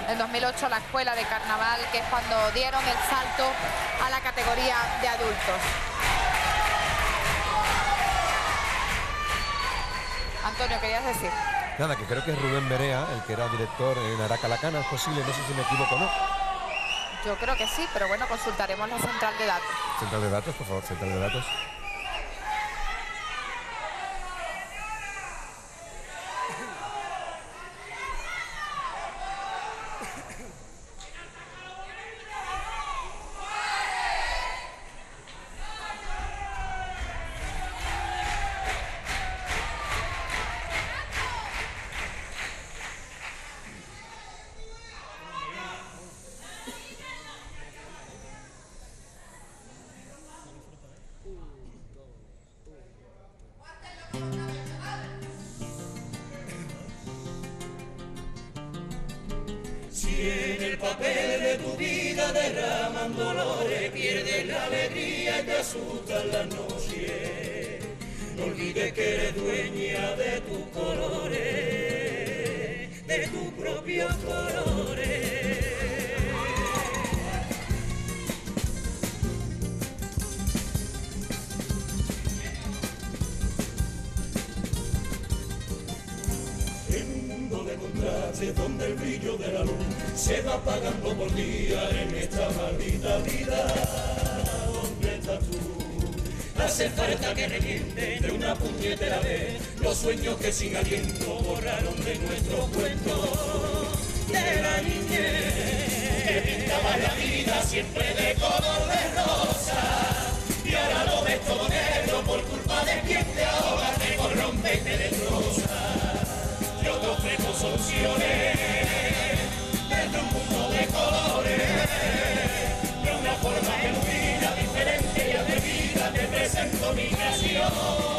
en 2008 la Escuela de Carnaval, que es cuando dieron el salto a la categoría de adultos. Antonio, ¿querías decir? Nada, que creo que es Rubén Berea, el que era director en Aracalacana, es posible, no sé si me equivoco o no. Yo creo que sí, pero bueno, consultaremos la central de datos. Central de datos, por favor, central de datos. Si en el papel de tu vida derraman dolores, pierdes la alegría y te asustan las noches. No olvides que eres dueña de tus colores, de tus propios colores. Donde el brillo de la luz se va apagando por día en esta maldita vida. ¿Dónde estás tú? Hace falta que reviente de una puñetera vez los sueños que sin aliento borraron de nuestro cuento de la niñez, que pintaba la vida siempre de color de rosa, y ahora lo ves todo negro por culpa de quien te ahoga, te corrompe y te destroza. Yo te ofrezco soluciones desde un mundo de colores, de una forma genuina, diferente y atrevida, te presento mi creación.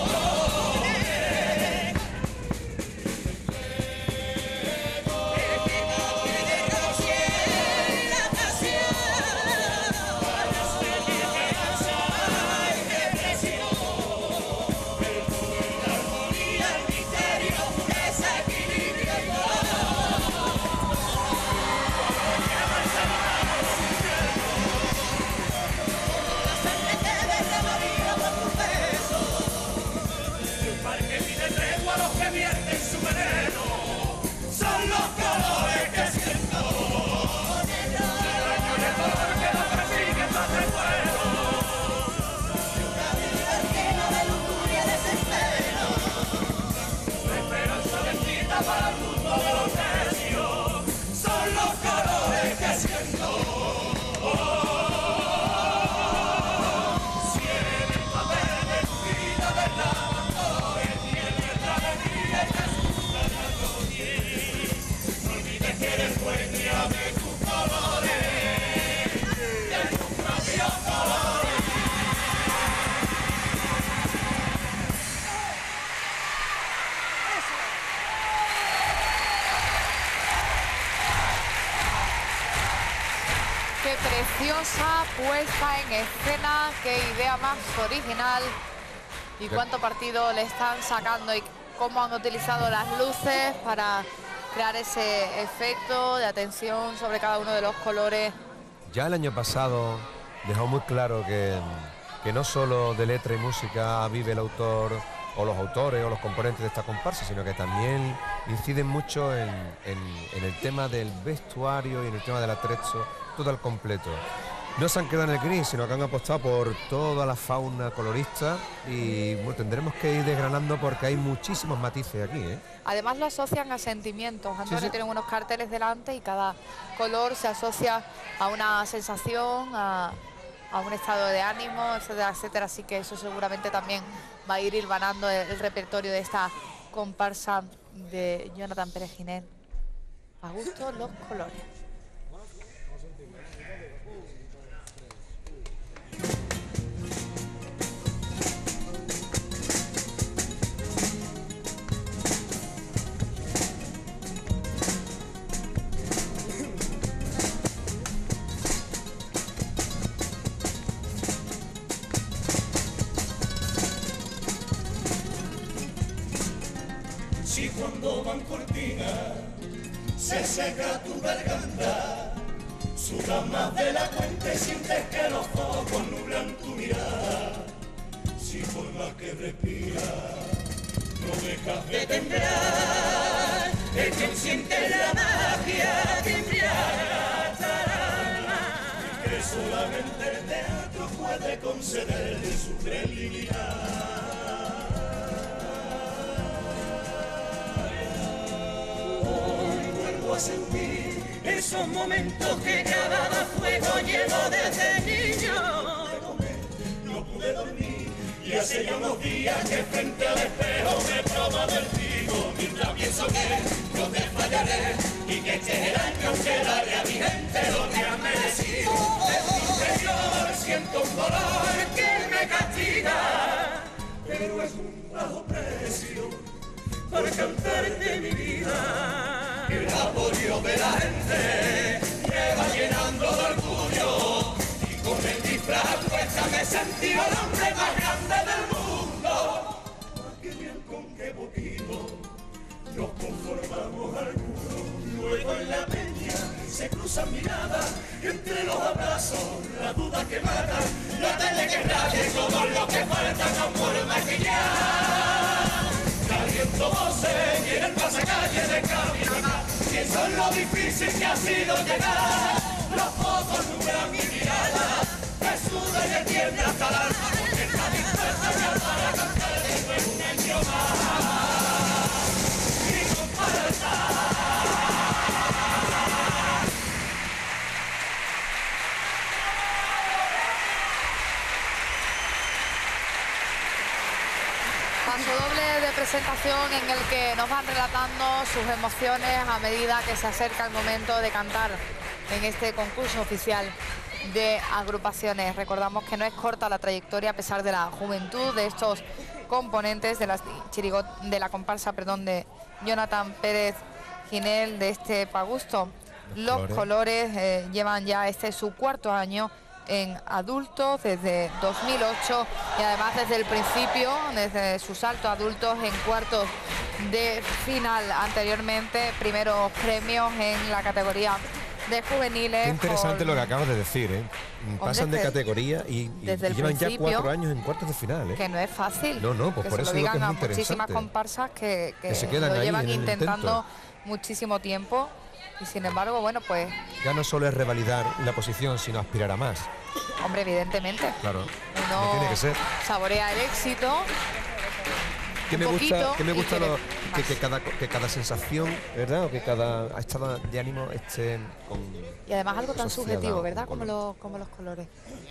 Qué preciosa puesta en escena, qué idea más original y cuánto partido le están sacando y cómo han utilizado las luces para crear ese efecto de atención sobre cada uno de los colores. Ya el año pasado dejó muy claro que no solo de letra y música vive el autor o los autores o los componentes de esta comparsa, sino que también inciden mucho en el tema del vestuario y en el tema del atrecho, todo al completo. No se han quedado en el gris, sino que han apostado por toda la fauna colorista y bueno, tendremos que ir desgranando porque hay muchísimos matices aquí, ¿eh? Además lo asocian a sentimientos. Antonio, Sí, sí. tienen unos carteles delante y cada color se asocia a una sensación, a un estado de ánimo, etcétera, etcétera. Así que eso seguramente también va a ir hilvanando el repertorio de esta comparsa de Jonathan Pérez Giner. A gusto los colores. Si cuando van cortinas se seca tu garganta, sudas más de la cuenta y sientes que los focos nublan tu mirada. Si por más que respiras no dejas de temblar, es quien siente la magia que embriaga hasta el alma, y que solamente el teatro puede concederle su credibilidad. Hoy vuelvo a sentir esos momentos que cada fuego llevo desde niño. No pude dormir y hace ya unos días que frente al espejo me proba vertigo, mientras pienso que no te fallaré y que este es el año que daré a mi gente lo que han merecido. En mi interior siento un dolor que me castiga, pero es un bajo precio por cantarte mi vida. El apoyo de la gente me va llenando de orgullo y con el disfraz puesta me sentí el hombre más grande del mundo. Qué bien, con qué poquito nos conformamos algunos. Luego en la peña se cruzan miradas entre los abrazos, la duda que mata, la tele que raye, todo lo que falta no por maquillar. Caliento voces y en el pasacalle de camionar, pienso en lo difícil que ha sido llegar. Los focos nublan mi mirada, me suda y me tiembla hasta el alma, porque está dispuesta ya para cantar de nuevo un año más. Y no falta. Paso doble de presentación en el que nos van relatando sus emociones a medida que se acerca el momento de cantar en este concurso oficial de agrupaciones. Recordamos que no es corta la trayectoria a pesar de la juventud de estos componentes de la comparsa, de Jonathan Pérez Ginel de este Pagusto. Los Colores llevan ya su cuarto año en adultos desde 2008 y además desde el principio, desde su salto a adultos en cuartos de final anteriormente, primeros premios en la categoría de juveniles. Qué interesante lo que acabas de decir, ¿eh? Pasan de categoría y llevan ya 4 años en cuartos de final, ¿eh? Que no es fácil. No, pues por eso lo digan es que es a muy muchísimas comparsas que se quedan lo ahí llevan en el intentando intento. muchísimo tiempo y sin embargo, bueno, pues... Ya no solo es revalidar la posición, sino aspirar a más. Hombre, evidentemente. Claro, uno tiene que ser. Saborea el éxito. Que me gusta que cada sensación, ¿verdad? O que cada estado de ánimo esté con... Y además algo tan asociada subjetivo, ¿verdad? a un color. Como los colores.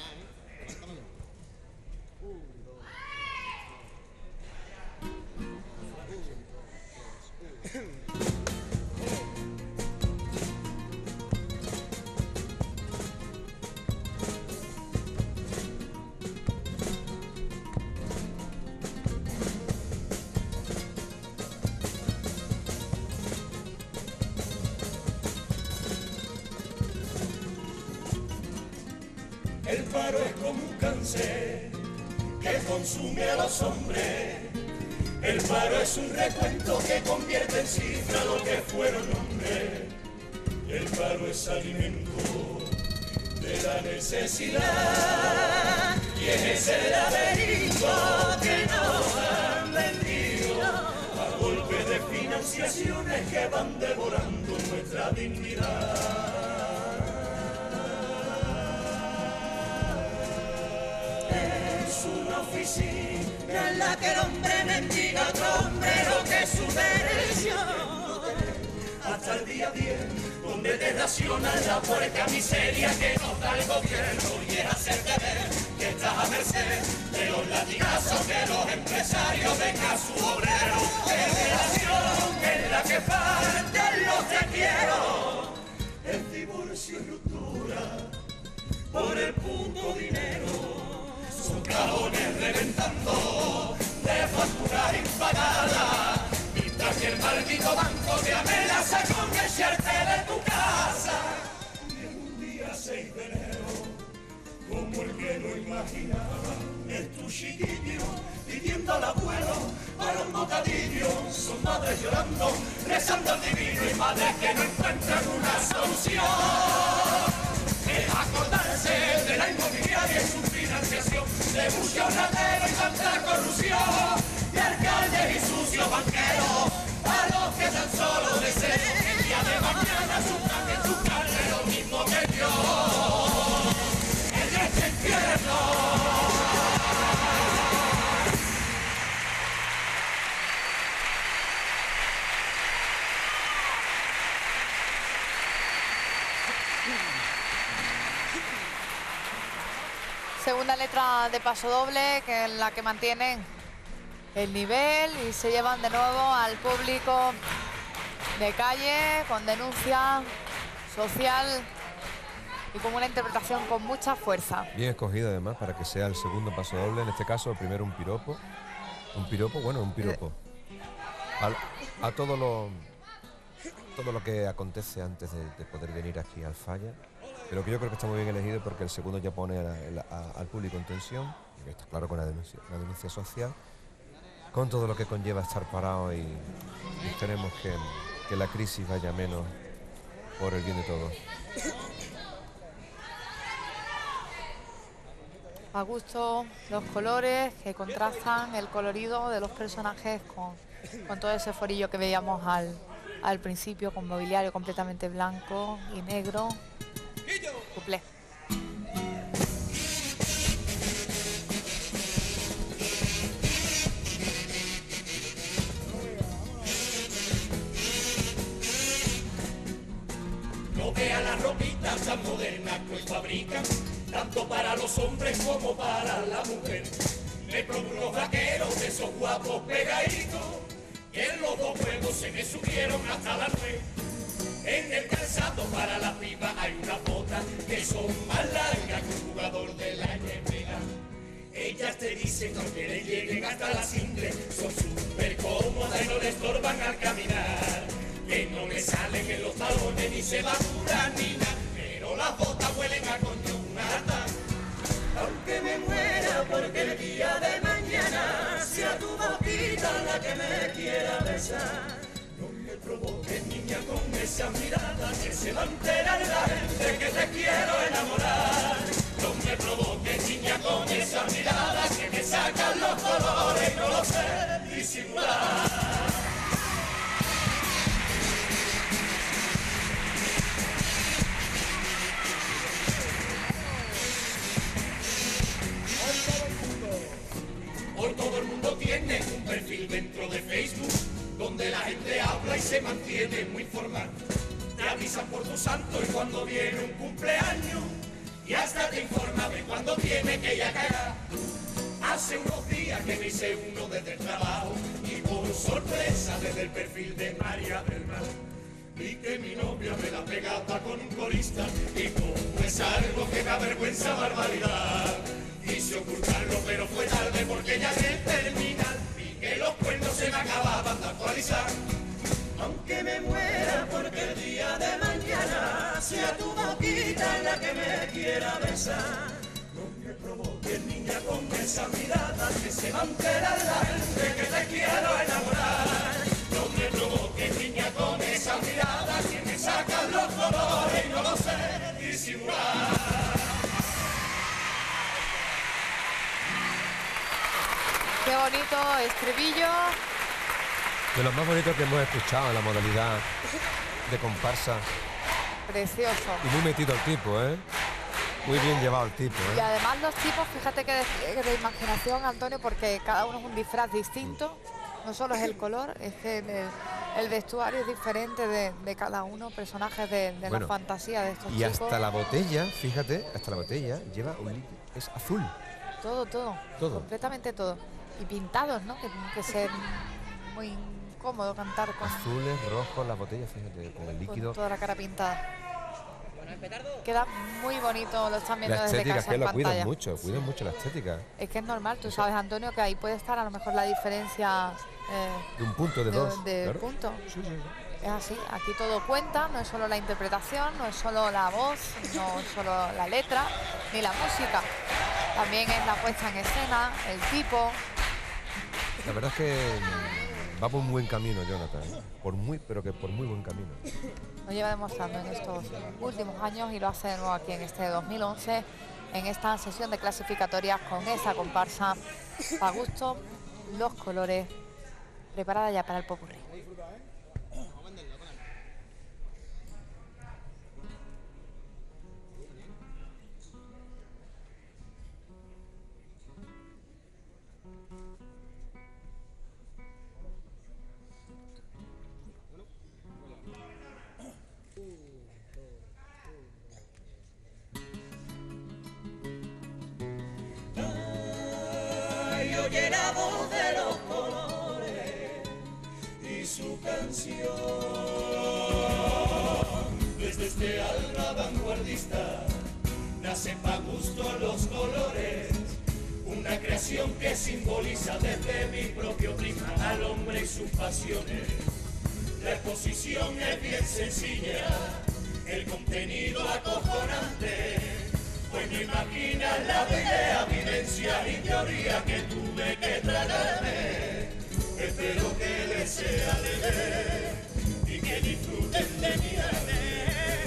El paro es como un cáncer que consume a los hombres. El paro es un recuento que convierte en cifra lo que fueron hombres. El paro es alimento de la necesidad y es el laberinto que nos han vendido a golpe de financiaciones que van devorando nuestra dignidad. Una oficina en la que el hombre mendiga a otro hombre lo que es su derecho. Hasta el día 10, donde te racionan la puerca miseria que nos da el gobierno y es hacerte ver que estás a merced de los latigazos de los empresarios de su obrero. Generación en la que faltan los te quiero, el divorcio y ruptura por el puto dinero. Son cajones reventando de facturas impagadas, mientras que el maldito banco te amenaza con echarte de tu casa. Y en un día 6 de enero, como el que lo imaginaba, es tu chiquillo pidiendo al abuelo para un bocadillo. Son madres llorando, rezando al divino y madres que no encuentran de mucho ratero y tanta corrupción, y alcaldes y sucios banqueros, a los que tan solo deseo que el día de mañana sufran en su carne lo mismo que yo, en este infierno. Segunda letra de Paso Doble, que es la que mantienen el nivel y se llevan de nuevo al público de calle con denuncia social y con una interpretación con mucha fuerza. Bien escogido además para que sea el segundo paso doble, en este caso primero un piropo, a todo lo que acontece antes de poder venir aquí al Falla, pero que yo creo que está muy bien elegido porque el segundo ya pone al público en tensión, y que está claro con la denuncia social, con todo lo que conlleva estar parado y esperemos que la crisis vaya menos por el bien de todos. A gusto los colores que contrastan el colorido de los personajes con todo ese forillo que veíamos al principio, con mobiliario completamente blanco y negro. Cuplé. No vea las ropitas tan modernas que hoy fabrican, tanto para los hombres como para la mujer. Me probé unos vaqueros de esos guapos pegaditos, que en los dos juegos se me subieron hasta la nuez. En el calzado para la piba hay unas botas que son más largas que un jugador de la NBA. Ellas te dicen que aunque le lleguen hasta las ingles, son súper cómodas y no le estorban al caminar. Que no le salen en los talones ni se evaporan ni nada, pero las botas huelen a coñonata. Aunque me muera porque el día de mañana sea tu boquita la que me quiera besar. No me provoques, niña, con esa mirada que se va a enterar la gente que te quiero enamorar. No me provoques, niña, con esa mirada que me sacan los colores y no lo sé disimular. Hoy todo el mundo tiene un perfil dentro de Facebook, donde la gente habla y se mantiene muy formal. Te avisan por tu santo y cuando viene un cumpleaños, y hasta te informa de cuando tiene que ir a cagar. Hace unos días que me hice uno desde el trabajo, y por sorpresa desde el perfil de María del Mar, vi que mi novia me la pegaba con un corista, y como es algo que me avergüenza barbaridad. Quise ocultarlo, pero fue tarde porque ya en el terminal vi que los cuernos se me acababan de actualizar. Aunque me muera porque el día de mañana sea tu boquita la que me quiera besar. No me provoques, niña, con esa mirada que se va a enterar la gente que te quiero enamorar. No me provoques, niña, con esa mirada que me sacan los colores y no lo sé disimular. Qué bonito estribillo. De los más bonitos que hemos escuchado en la modalidad de comparsa. Precioso. Y muy metido el tipo, ¿eh? Muy bien llevado el tipo, Y ¿eh? además los tipos, fíjate que de imaginación, Antonio, porque cada uno es un disfraz distinto. No solo es el color, es que el vestuario es diferente de cada uno, personajes de Bueno, la fantasía de estos Y chicos. hasta la botella, fíjate, hasta la botella lleva un líquido, es azul. Todo. Todo. Completamente todo. Y pintados, ¿no? Que tiene que ser muy incómodo cantar con Azules, rojos, las botellas, fíjate, con el líquido. toda la cara pintada. Queda muy bonito, lo están viendo La desde estética, casa que en lo pantalla. cuidan mucho la estética. Es que es normal, tú sabes, Antonio, que ahí puede estar a lo mejor la diferencia De un punto, de dos. de claro. punto. Sí, sí. Es así, aquí todo cuenta, no es solo la interpretación, no es solo la voz, no es solo la letra, ni la música. También es la puesta en escena, el tipo. La verdad es que va por un buen camino, Jonathan. Pero que por muy buen camino. Lo lleva demostrando en estos últimos años y lo hace de nuevo aquí en este 2011 en esta sesión de clasificatorias con esa comparsa Pa' Gusto, Los Colores, preparada ya para el popurrí. Oye la voz de los colores y su canción desde este alma vanguardista nace Pa' Gusto Los Colores, una creación que simboliza desde mi propio prisma al hombre y sus pasiones. La exposición es bien sencilla, el contenido acojonante. Pues no imaginas la idea, vivencia y teoría que tuve que tragarme. Espero que les sea leve y que disfruten de mi arte.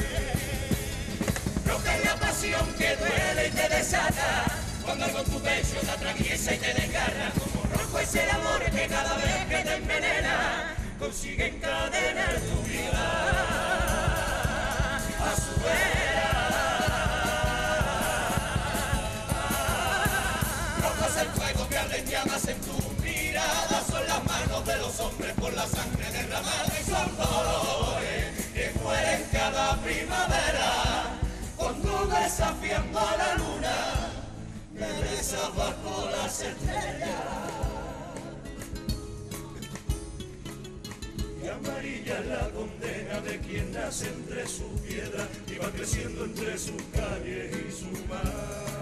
Roja es la pasión que duele y te desata, cuando algo en tu pecho te atraviesa y te desgarra. Como rojo es el amor que cada vez que te envenena consigue encadenar tu vida a su vera. El fuego que arde en llamas en tu mirada, son las manos de los hombres por la sangre derramada, y son dolores que mueren cada primavera cuando desafiando a la luna me besas bajo las estrellas. Y amarilla es la condena de quien nace entre sus piedras y va creciendo entre sus calles y su mar.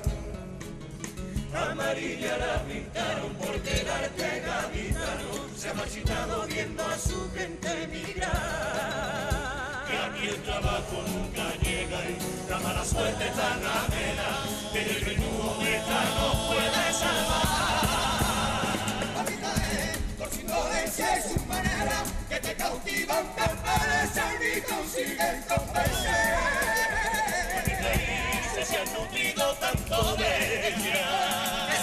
Amarilla la pintaron porque el arte gaditano se ha marchitado viendo a su gente emigrar. Que aquí el trabajo nunca llega y la mala suerte tan amena que el menú esta no puede salvar. La vida es por su indolencia y su manera que te cautivan, te parecen y consiguen convencer. Se han nutrido tanto de ella.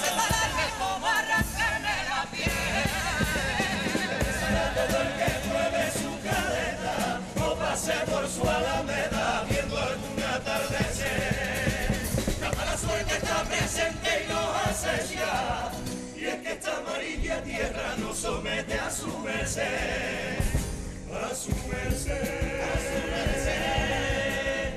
Por su alameda viendo algún atardecer, la mala suerte está presente y nos acecha, y es que esta amarilla tierra nos somete a su merced, a su merced, a su merced.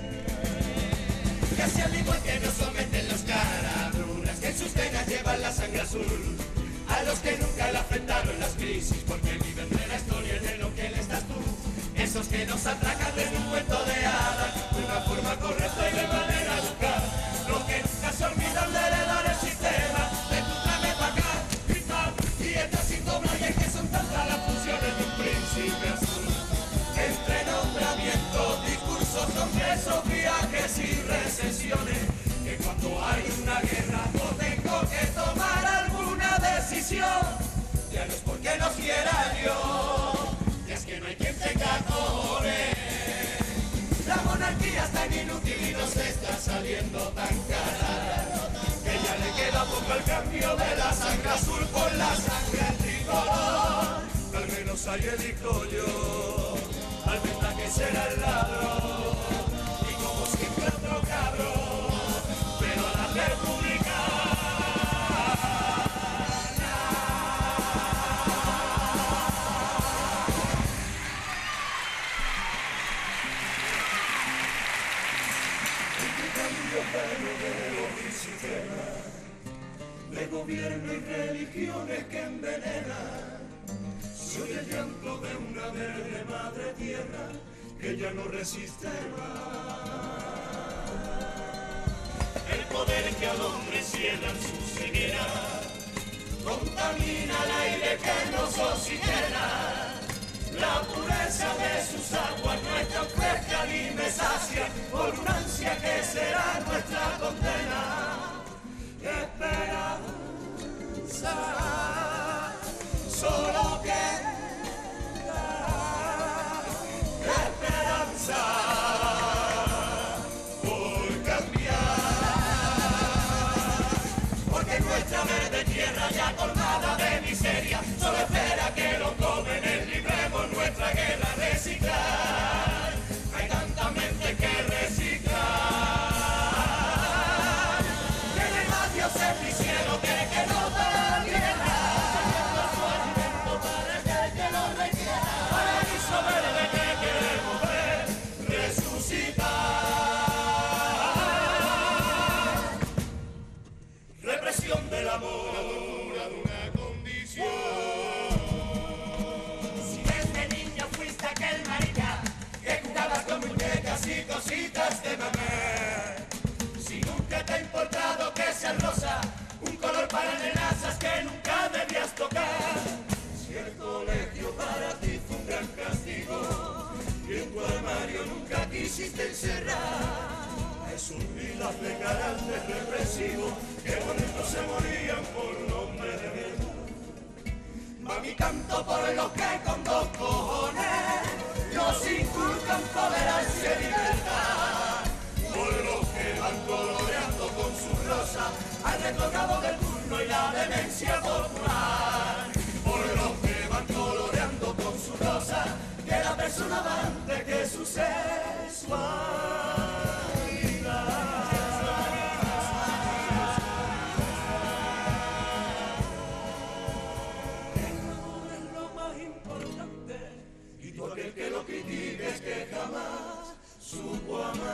Casi al igual que nos someten los carabrunas que en sus venas llevan la sangre azul, a los que nunca la afectaron las crisis porque viven de la historia y de lo que les das tú. Esos que nos atracan desde un cuento de hadas, de una forma correcta y de manera educada. Los que nunca se olvidan de heredar el sistema, de tu tráeme pa' acá, y esta sin dobla, y es que son tantas las funciones de un príncipe azul. Entre nombramientos, discursos, congresos, viajes y recesiones, que cuando hay una guerra no tengo que tomar alguna decisión. Ya no es porque no quiera yo, es que no hay quien tenga cojones. La monarquía es tan inútil y nos está saliendo tan cara, que ya le queda poco el cambio de la sangre azul por la sangre tricolor. Al menos ayer dijo yo, al menos que será el ladrón, y como siempre otro cabrón, pero a la república. De gobierno y religiones que envenenan, soy el llanto de una verde madre tierra que ya no resiste más. El poder que al hombre ciega en su ceguera contamina el aire que nos oxigena. La pureza de sus aguas no es tan fresca ni me sacia por una ansia que será nuestra condena. Esperanza, solo queda esperanza por cambiar. que nunca debías tocar. Si el colegio para ti fue un gran castigo y en tu armario nunca quisiste encerrar a esos vidas de carácter represivo que bonitos se morían por nombre de verdad. Va mi canto por los que con dos cojones nos inculcan tolerancia y libertad, por los que van coloreando con su rosa al retornado del turno y la demencia popular, por los que van coloreando con su rosa que la persona va antes que su sexualidad. Aquel que lo critique es que jamás supo amar.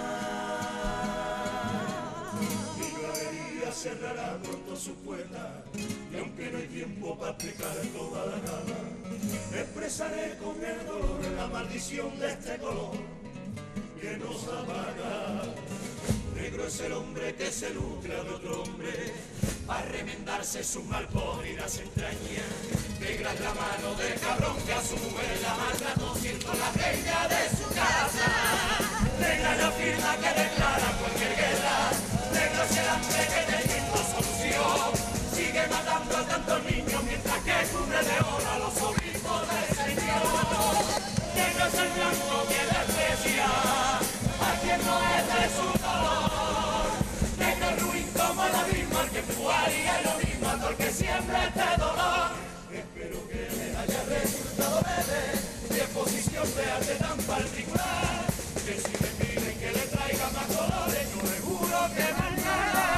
Mi galería cerrará pronto su puerta y aunque no hay tiempo para explicar toda la gama, expresaré con el dolor la maldición de este color que nos apaga. Negro es el hombre que se nutre de otro hombre para remendarse sus malpodridas entrañas. Negra es la mano de cabrón que a su mujer la maltrató siendo la reina de su casa. Negra es la firma que declara cualquier guerra. Negro es el hambre que teniendo solución sigue matando a tantos niños mientras que cubre de oro a los obispos del Señor. Negro es el blanco que desprecia a quien no es de su dolor. Negro es ruin como el abismo, el que jugaría lo mismo al que siempre este dolor. Espero que le haya resultado leve mi exposición de arte tan particular, que si me piden que le traiga más colores, yo le juro que mañana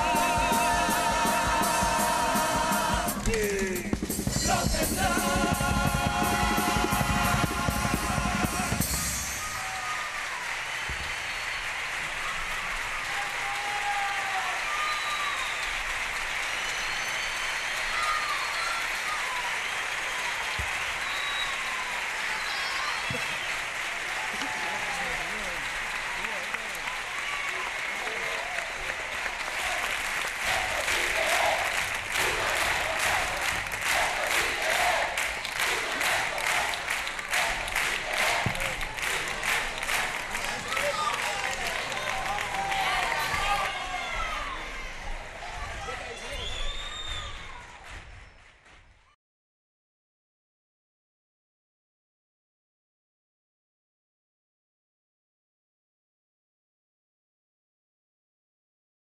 lo tendrá.